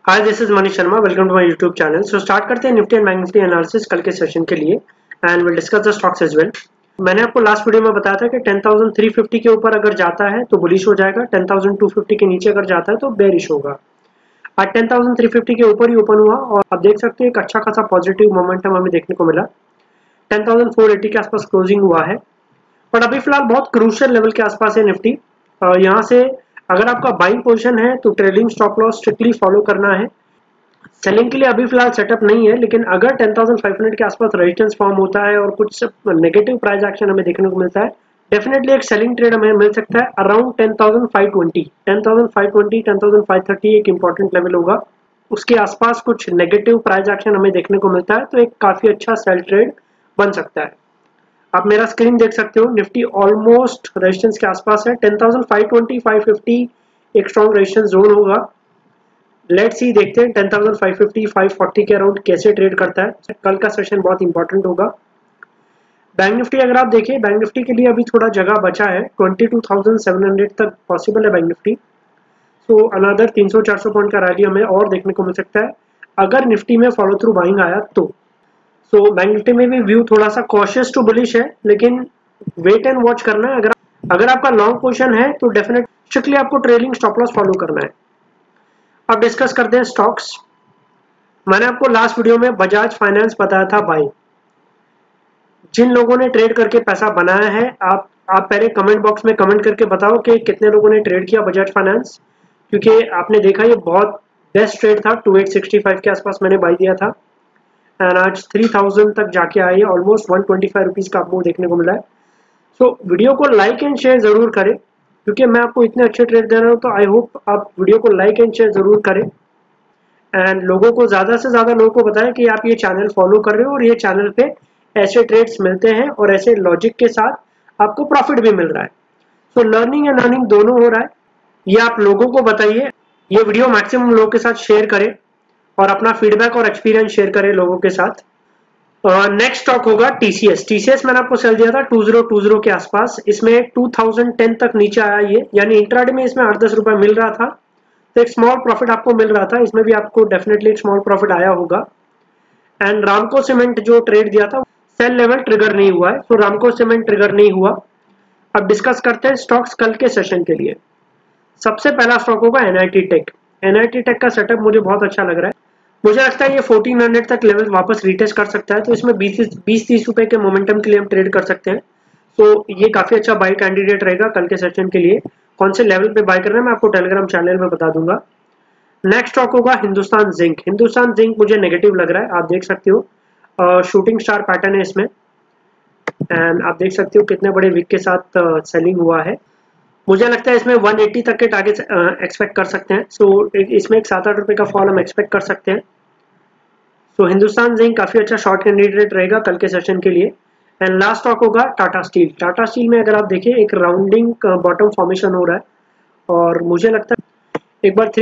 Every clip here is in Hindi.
Hi, this is Manish Sharma. Welcome to my YouTube channel. So start करते हैं Nifty and bank Nifty analysis कल के सेशन के लिए and will discuss the stocks as well. मैंने आपको लास्ट वीडियो में बताया था कि 10,350 के ऊपर अगर जाता है तो बुलिश हो जाएगा, 10,250 के नीचे अगर जाता है तो बेरिश होगा। आज 10,350 के ऊपर ही ओपन हुआ और आप देख सकते हैं एक अच्छा खासा पॉजिटिव मोमेंटम हमें देखने को मिला। 10,480 के आसपास क्लोजिंग हुआ है, बट अभी फिलहाल बहुत क्रूशियल लेवल के आसपास है निफ्टी। यहाँ से अगर आपका बाइंग पोजीशन है तो trailing stop loss strictly follow करना है। सेलिंग के लिए अभी फिलहाल सेटअप नहीं है, लेकिन अगर 10,500 के आसपास रेजिस्टेंस फॉर्म होता है और कुछ नेगेटिव प्राइस एक्शन हमें देखने को मिलता है, डेफिनेटली एक सेलिंग ट्रेड हमें मिल सकता है अराउंड 10,520, 10,530 एक इंपॉर्टेंट लेवल होगा। उसके आसपास कुछ नेगेटिव प्राइस एक्शन हमें देखने को मिलता है तो एक काफी अच्छा सेल ट्रेड बन सकता है। आप मेरा स्क्रीन देख सकते हो, निफ्टी ऑलमोस्ट रेजिस्टेंस के आसपास है। 10,520, 550 एक स्ट्रॉन्ग रेजिस्टेंस जोन होगा। लेट्स सी, देखते हैं 10,550, 540 के अराउंड कैसे ट्रेड करता है। कल का सेशन बहुत इंपॉर्टेंट होगा। बैंक निफ्टी अगर आप देखें, बैंक निफ्टी के लिए अभी थोड़ा जगह बचा है, 22,700 तक पॉसिबल है bank Nifty. So another 300-400 point का रैली हमें और देखने को मिल सकता है अगर निफ्टी में फॉलो थ्रू बाइंग आया तो। सो बैंक निफ्टी में भी व्यू थोड़ा सा कॉशियस टू बुलिश है, लेकिन वेट एंड वॉच करना है। अगर आपका लॉन्ग पोजीशन है तो डेफिनेट स्ट्रिक्टली आपको ट्रेलिंग स्टॉप लॉस फॉलो करना है। अब डिस्कस करते हैं स्टॉक्स। मैंने आपको लास्ट वीडियो में बजाज फाइनेंस बताया था बाई। जिन लोगों ने ट्रेड करके पैसा बनाया है, आप पहले कमेंट बॉक्स में कमेंट करके बताओ कि कितने लोगों ने ट्रेड किया बजाज फाइनेंस, क्योंकि आपने देखा ये बहुत बेस्ट ट्रेड था। 2865 के आसपास मैंने बाई दिया था एंड आज 3000 तक जाके आई है। ऑलमोस्ट 125 रुपीज का आपको देखने को मिला है। सो वीडियो को लाइक एंड शेयर जरूर करें, क्योंकि मैं आपको इतने अच्छे ट्रेड दे रहा हूँ तो आई होप आप वीडियो को लाइक एंड शेयर जरूर करें एंड लोगों को ज्यादा से ज्यादा लोगों को बताएं कि आप ये चैनल फॉलो कर रहे हो और ये चैनल पे ऐसे ट्रेड्स मिलते हैं और ऐसे लॉजिक के साथ आपको प्रॉफिट भी मिल रहा है। सो लर्निंग एंड अर्निंग दोनों हो रहा है, ये आप लोगों को बताइए। ये वीडियो मैक्सिमम लोगों के साथ शेयर करें और अपना फीडबैक और एक्सपीरियंस शेयर करें लोगों के साथ। नेक्स्ट स्टॉक होगा टीसीएस। टीसीएस मैंने आपको सेल दिया था 2020 के आसपास। इसमें 2010 तक नीचे आया ये, यानी इंट्राडे में इसमें 8-10 रुपए मिल रहा था तो एक स्मॉल प्रॉफिट आपको मिल रहा था। इसमें भी आपको डेफिनेटली एक स्मॉल प्रॉफिट आया होगा। एंड रामको सीमेंट जो ट्रेड दिया था सेल लेवल ट्रिगर नहीं हुआ है, तो रामको सीमेंट ट्रिगर नहीं हुआ। अब डिस्कस करते हैं स्टॉक्स कल के सेशन के लिए। सबसे पहला स्टॉक होगा एनआईटी टेक। एनआईटी टेक का सेटअप मुझे बहुत अच्छा लग रहा है। मुझे लगता है ये 1400 तक लेवल वापस रिटेस्ट कर सकता है, तो इसमें 20-30 रुपए के मोमेंटम के लिए हम ट्रेड कर सकते हैं। तो ये काफी अच्छा बाई कैंडिडेट रहेगा कल के सेशन के लिए। कौन से लेवल पे बाय करना है मैं आपको टेलीग्राम चैनल में बता दूंगा। नेक्स्ट स्टॉक होगा हिंदुस्तान जिंक। हिंदुस्तान जिंक मुझे नेगेटिव लग रहा है, आप देख सकते हो शूटिंग स्टार पैटर्न है इसमें एंड आप देख सकते हो कितने बड़े विक के साथ सेलिंग हुआ है। मुझे लगता है इसमें 180 तक के टारगेट एक्सपेक्ट कर सकते हैं। सो इसमें एक 7-8 रुपए का फॉल हम एक्सपेक्ट कर सकते हैं। सो हिंदुस्तान जिंक काफी अच्छा शॉर्ट कैंडिडेट रहेगा कल के सेशन के लिए। एंड लास्ट स्टॉक होगा टाटा स्टील। टाटा स्टील में अगर आप देखें एक राउंडिंग बॉटम फॉर्मेशन हो रहा है और मुझे लगता है एक बार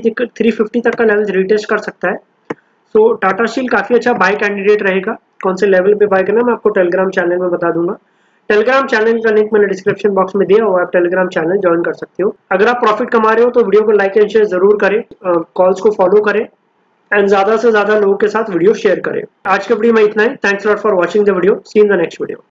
350 तक का लेवल रिटेस्ट कर सकता है। सो टाटा स्टील काफी अच्छा बाय कैंडिडेट रहेगा। कौन से लेवल पे बाय करना मैं आपको टेलीग्राम चैनल में बता दूंगा। टेलीग्राम चैनल का लिंक मैंने डिस्क्रिप्शन बॉक्स में दिया हुआ है, आप टेलीग्राम चैनल ज्वाइन कर सकते हो। अगर आप प्रॉफिट कमा रहे हो तो वीडियो को लाइक एंड शेयर जरूर करें, कॉल्स को फॉलो करें एंड ज्यादा से ज्यादा लोगों के साथ वीडियो शेयर करें। आज के वीडियो में इतना ही। Thanks lot for watching the video. See in the next video.